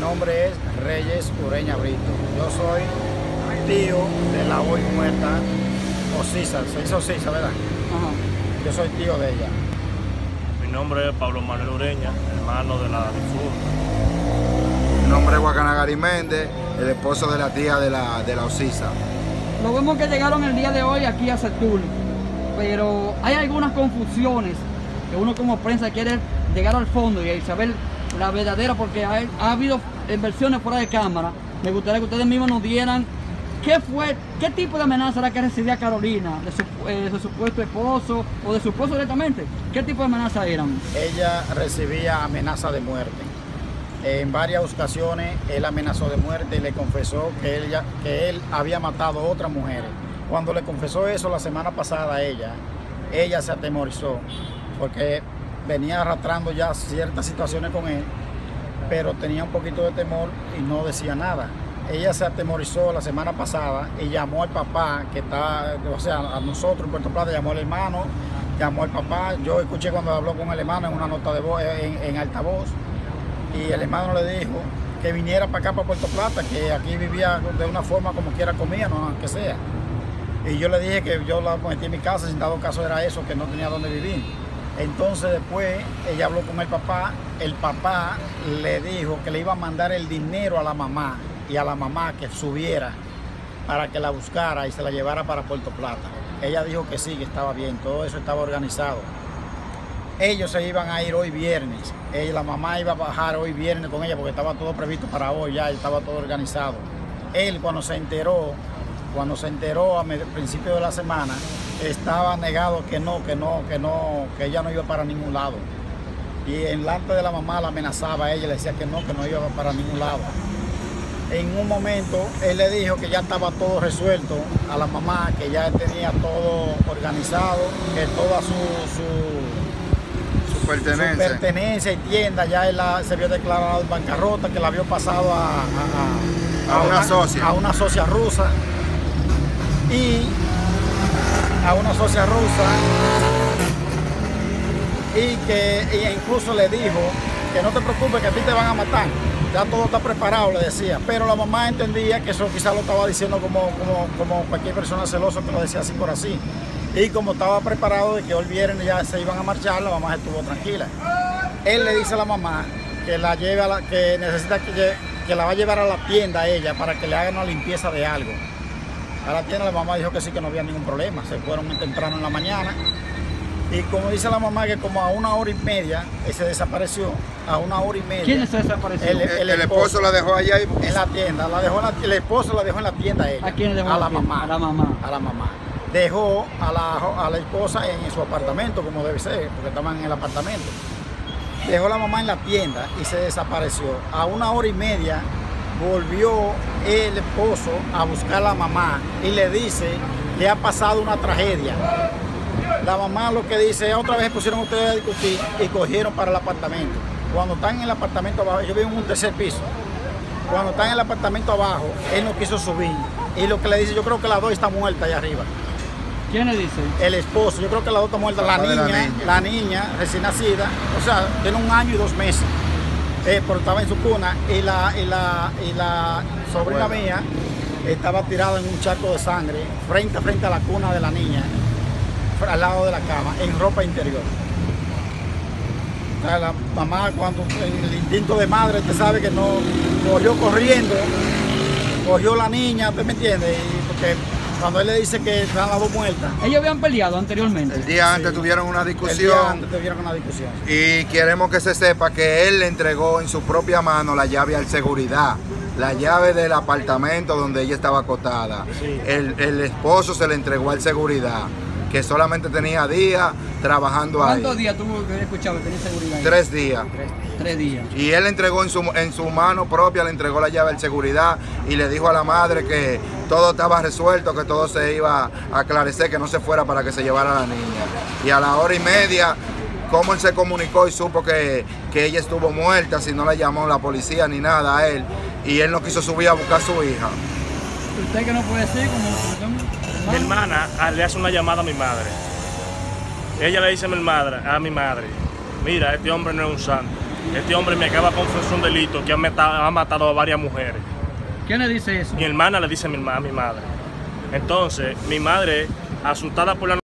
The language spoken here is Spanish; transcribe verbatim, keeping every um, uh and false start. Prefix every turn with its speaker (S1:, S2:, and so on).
S1: nombre es Reyes Ureña Brito. Yo soy tío de la hoy muerta Ocisa, se dice Ocisa, ¿verdad? Ajá. Yo soy tío de ella.
S2: Mi nombre es Pablo Manuel Ureña, hermano de la difunta.
S3: Mi nombre es Guacanagari Méndez, el esposo de la tía de la, de la Ocisa.
S4: Lo vemos que llegaron el día de hoy aquí a Setul, pero hay algunas confusiones que uno como prensa quiere llegar al fondo y saber la verdadera, porque ha, ha habido versiones fuera de cámara. Me gustaría que ustedes mismos nos dieran qué fue, qué tipo de amenaza era que recibía Carolina, de su, eh, de su supuesto esposo o de su esposo directamente. ¿Qué tipo de amenaza eran?
S1: Ella recibía amenaza de muerte. En varias ocasiones él amenazó de muerte y le confesó que, ella, que él había matado a otras mujeres. Cuando le confesó eso la semana pasada a ella, ella se atemorizó porque venía arrastrando ya ciertas situaciones con él, pero tenía un poquito de temor y no decía nada. Ella se atemorizó la semana pasada y llamó al papá, que está, o sea, a nosotros en Puerto Plata, llamó al hermano, llamó al papá. Yo escuché cuando habló con el hermano en una nota de voz, en, en altavoz, y el hermano le dijo que viniera para acá, para Puerto Plata, que aquí vivía de una forma como quiera comía, no aunque sea. Y yo le dije que yo la metí en mi casa, sin dado caso era eso, que no tenía dónde vivir. Entonces después ella habló con el papá, el papá le dijo que le iba a mandar el dinero a la mamá y a la mamá que subiera para que la buscara y se la llevara para Puerto Plata. Ella dijo que sí, que estaba bien, todo eso estaba organizado. Ellos se iban a ir hoy viernes, ella, la mamá iba a bajar hoy viernes con ella porque estaba todo previsto para hoy, ya estaba todo organizado. Él cuando se enteró, cuando se enteró a principio de la semana, estaba negado que no, que no, que no, que ella no iba para ningún lado. Y delante de la mamá la amenazaba a ella, le decía que no, que no iba para ningún lado. En un momento él le dijo que ya estaba todo resuelto a la mamá, que ya tenía todo organizado, que toda su, su,
S3: su, pertenencia.
S1: su pertenencia y tienda ya él la, se vio declarado en bancarrota, que la había pasado a, a,
S3: a, a, una, una socia.
S1: a una socia rusa. Y a una socia rusa y que y incluso le dijo que no te preocupes, que a ti te van a matar, ya todo está preparado, le decía. Pero la mamá entendía que eso quizás lo estaba diciendo como, como, como cualquier persona celosa que lo decía así por así. Y como estaba preparado de que hoy viernes ya se iban a marchar, la mamá estuvo tranquila. Él le dice a la mamá que la lleve a la, que necesita que, que la va a llevar a la tienda a ella para que le hagan una limpieza de algo. A la tienda la mamá dijo que sí, que no había ningún problema. Se fueron muy temprano en la mañana. Y como dice la mamá, que como a una hora y media se desapareció. A una hora y media.
S4: ¿Quién se desapareció?
S1: El, el,
S3: el,
S1: el
S3: esposo, esposo la dejó allá y...
S1: en la tienda. La dejó en la, el esposo la dejó en la tienda a ella.
S4: ¿A quién le dejó?
S1: A la mamá.
S4: A la mamá.
S1: A la mamá. Dejó a la, a la esposa en, en su apartamento, como debe ser, porque estaban en el apartamento. Dejó a la mamá en la tienda y se desapareció. A una hora y media volvió el esposo a buscar a la mamá y le dice que ha pasado una tragedia. La mamá lo que dice, otra vez pusieron ustedes a discutir y cogieron para el apartamento. Cuando están en el apartamento abajo, yo vivo en un tercer piso, cuando están en el apartamento abajo, él no quiso subir. Y lo que le dice, yo creo que la dos está muerta allá arriba.
S4: ¿Quién le dice?
S1: El esposo, yo creo que la dos está muerta. La niña, la niña, la niña recién nacida, o sea, tiene un año y dos meses. Eh, pero estaba en su cuna y la, y la, y la sobrina bueno. mía estaba tirada en un charco de sangre frente a frente a la cuna de la niña, al lado de la cama, en ropa interior. O sea, la mamá, cuando en el instinto de madre, usted sabe que no corrió corriendo, cogió la niña, ¿usted me entiende? Y porque cuando él le dice que están las dos muertas.
S4: Ellos habían peleado anteriormente.
S3: El día antes sí. tuvieron una discusión.
S1: El día antes tuvieron una discusión.
S3: Y queremos que se sepa que él le entregó en su propia mano la llave al seguridad, la llave del apartamento donde ella estaba acotada. Sí. El, el esposo se le entregó al seguridad, que solamente tenía días trabajando
S4: ¿Cuántos
S3: ahí.
S4: ¿Cuántos días tuvo que escuchar que tenía seguridad ahí?
S3: Tres días.
S4: Tres, tres días.
S3: Y él le entregó en su, en su mano propia, le entregó la llave al seguridad y le dijo a la madre que todo estaba resuelto, que todo se iba a aclarecer, que no se fuera para que se llevara a la niña. Y a la hora y media, cómo él se comunicó y supo que, que ella estuvo muerta, si no le llamó la policía ni nada a él, y él no quiso subir a buscar a su hija.
S4: ¿Usted que no puede decir como...
S2: Mi hermana le hace una llamada a mi madre. Ella le dice a mi madre, a mi madre, mira, este hombre no es un santo. Este hombre me acaba de confesar un delito que ha matado, ha matado a varias mujeres.
S4: ¿Quién le dice eso?
S2: Mi hermana le dice a mi, a mi madre. Entonces, mi madre, asustada por la